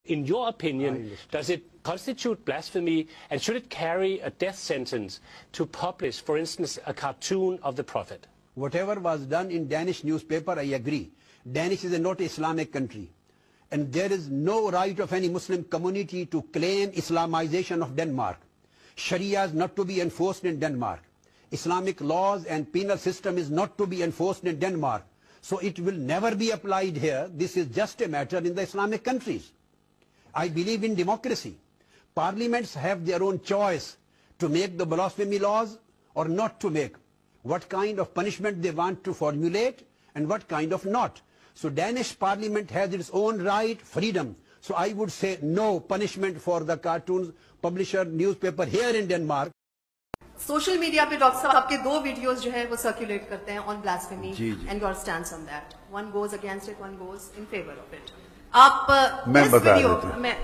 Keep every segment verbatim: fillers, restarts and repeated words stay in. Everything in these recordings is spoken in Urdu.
In your opinion, does it constitute blasphemy, and should it carry a death sentence to publish, for instance, a cartoon of the Prophet? Whatever was done in Danish newspaper, I agree. Danish is a not Islamic country. And there is no right of any Muslim community to claim Islamization of Denmark. Sharia is not to be enforced in Denmark. Islamic laws and penal system is not to be enforced in Denmark. So it will never be applied here. This is just a matter in the Islamic countries. I believe in democracy. Parliaments have their own choice to make the blasphemy laws or not to make. What kind of punishment they want to formulate and what kind of not. So Danish parliament has its own right, freedom. So I would say no punishment for the cartoons publisher newspaper here in Denmark. Social media پہ ڈاکٹر صاحب آپ کے دو ویڈیوز جو ہے وہ سرکولیٹ کرتے ہیں on blasphemy and your stand on that. One goes against it, one goes in favour of it. آپ میں بتا دیتا ہوں. میں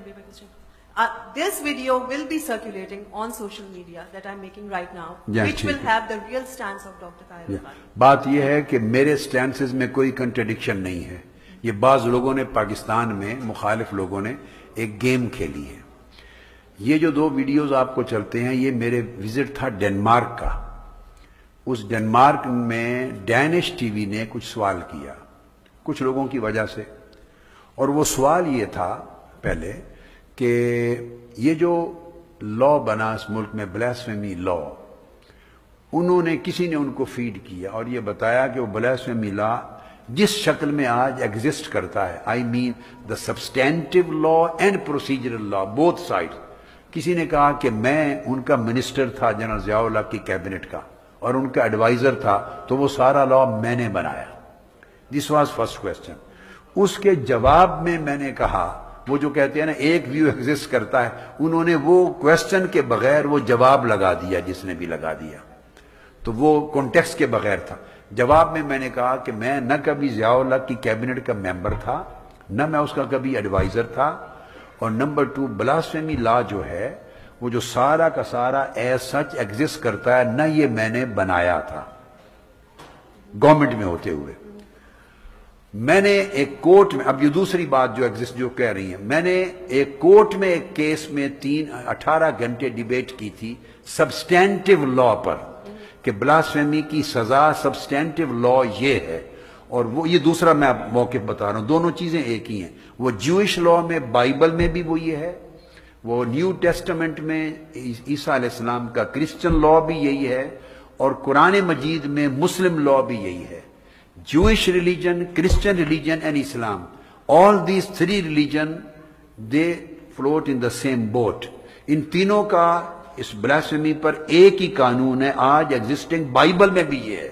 this video will be circulating on social media that I'm making right now, which will have the real stance of Doctor Tahir Rabani. بات یہ ہے کہ میرے سٹینسز میں کوئی کنٹرڈکشن نہیں ہے. یہ بعض لوگوں نے پاکستان میں, مخالف لوگوں نے ایک گیم کھیلی ہے. یہ جو دو ویڈیوز آپ کو چلتے ہیں, یہ میرے وزٹ تھا ڈنمارک کا. اس ڈنمارک میں ڈینش ٹی وی نے کچھ سوال کیا کچھ لوگوں کی وجہ سے, اور وہ سوال یہ تھا پہلے کہ یہ جو لا بنا اس ملک میں بلاسفیمی لا, انہوں نے کسی نے ان کو فیڈ کیا اور یہ بتایا کہ وہ بلاسفیمی لا جس شکل میں آج ایگزسٹ کرتا ہے, I mean the substantive law and procedural law, both side. کسی نے کہا کہ میں ان کا منسٹر تھا جنرل ضیاء الحق کی کیبنٹ کا اور ان کا ایڈوائزر تھا, تو وہ سارا لا میں نے بنایا. This was first question. اس کے جواب میں میں نے کہا, وہ جو کہتے ہیں نا ایک ویو ایگزسٹ کرتا ہے, انہوں نے وہ کوشچن کے بغیر وہ جواب لگا دیا جس نے بھی لگا دیا, تو وہ کانٹیکسٹ کے بغیر تھا. جواب میں میں نے کہا کہ میں نہ کبھی ضیاء الحق کی کیبنٹ کا ممبر تھا, نہ میں اس کا کبھی ایڈوائزر تھا, اور نمبر ٹو بلاسفیمی لا جو ہے وہ جو سارا کا سارا ایز سچ ایگزسٹ کرتا ہے, نہ یہ میں نے بنایا تھا گورنمنٹ میں ہوتے ہوئے. میں نے ایک کورٹ میں, اب یہ دوسری بات جو ایگزسٹ جو کہہ رہی ہیں, میں نے ایک کورٹ میں ایک کیس میں تین اٹھارہ گھنٹے ڈیبیٹ کی تھی سبسٹینٹیو لا پر کہ بلاسفیمی کی سزا سبسٹینٹیو لا یہ ہے, اور وہ یہ دوسرا میں موقف بتا رہا ہوں, دونوں چیزیں ایک ہی ہیں. وہ جوئش لا میں بائبل میں بھی وہ یہ ہے, وہ نیو ٹیسٹمنٹ میں عیسیٰ علیہ السلام کا کرسچن لا بھی یہی ہے, اور قرآن مجید میں مسلم لا بھی یہی ہے. Jewish religion, Christian religion and Islam, all these three religion, they float in the same boat. ان تینوں کا اس بلاسفیمی پر ایک ہی قانون ہے آج ایگزسٹنگ, بائبل میں بھی یہ ہے.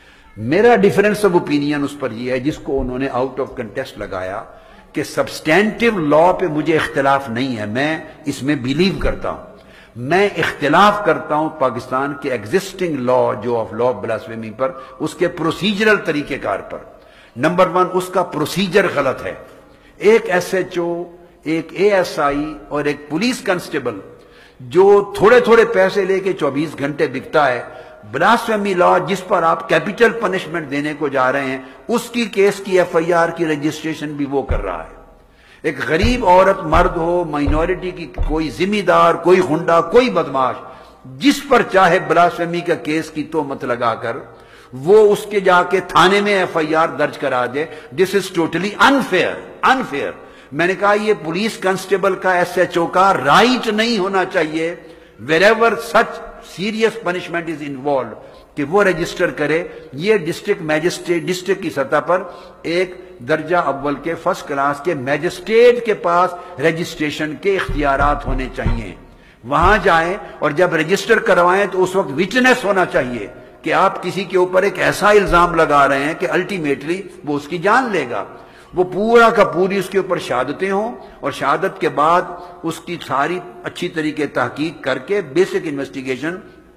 میرا ڈیفرنس آف اوپینین اس پر یہ ہے جس کو انہوں نے آؤٹ آف کنٹیسٹ لگایا کہ سبسٹینٹیو لا پہ مجھے اختلاف نہیں ہے, میں اس میں بلیو کرتا ہوں. میں اختلاف کرتا ہوں پاکستان کے ایگزسٹنگ لا جو آف لا بلاسفیمی پر, اس کے پروسیجرل طریقہ کار پر. نمبر ون, اس کا پروسیجر غلط ہے. ایک ایس ایچ او, ایک اے ایس آئی اور ایک پولیس کنسٹیبل جو تھوڑے تھوڑے پیسے لے کے چوبیس گھنٹے بکتا ہے, بلاسفیمی لا جس پر آپ کیپٹل پنشمنٹ دینے کو جا رہے ہیں, اس کی کیس کی ایف آئی آر کی رجسٹریشن بھی وہ کر رہا ہے. ایک غریب عورت, مرد ہو, مائنورٹی کی کوئی ذمہ دار, کوئی غنڈہ, کوئی بدماش, جس پر چاہے بلاسفیمی کا کیس کی تہمت لگا کر وہ اس کے جا کے تھانے میں ایف آئی آر درج کرا دے. This is totally unfair, unfair. میں نے کہا یہ پولیس کنسٹیبل کا, ایس ایچ او کا رائٹ نہیں ہونا چاہیے wherever such serious punishment is involved کہ وہ رجسٹر کرے. یہ ڈسٹرکٹ میجسٹریٹ, ڈسٹرکٹ کی سطح پر ایک درجہ اول کے فرسٹ کلاس کے میجسٹریٹ کے پاس رجسٹریشن کے اختیارات ہونے چاہیے. وہاں جائیں اور جب رجسٹر کروائیں تو اس وقت وٹنس ہونا چاہیے کہ آپ کسی کے اوپر ایک ایسا الزام لگا رہے ہیں کہ الٹیمیٹلی وہ اس کی جان لے گا. وہ پورا کا پوری اس کے اوپر شہادتیں ہوں, اور شہادت کے بعد اس کی ساری اچھی طریقے تحقیق کر کے بیسک انویسٹیگیشن,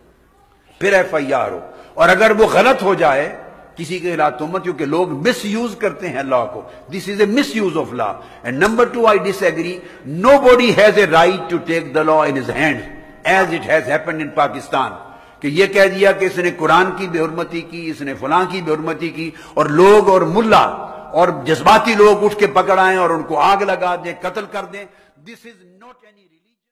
پھر ایف آئی آر ہو. اور اگر وہ غلط ہو جائے کسی کے خلاف تہمت, کیونکہ لوگ مس یوز کرتے ہیں لا کو, this is a misuse of law. And number two, I disagree, nobody has a right to take the law in his hand as it has happened in Pakistan. کہ یہ کہہ دیا کہ اس نے قرآن کی بے حرمتی کی, اس نے فلاں کی بے حرمتی کی, اور لوگ اور ملا اور جذباتی لوگ اٹھ کے پکڑ آئیں اور ان کو آگ لگا دیں، قتل کر دیں. This is not any religion.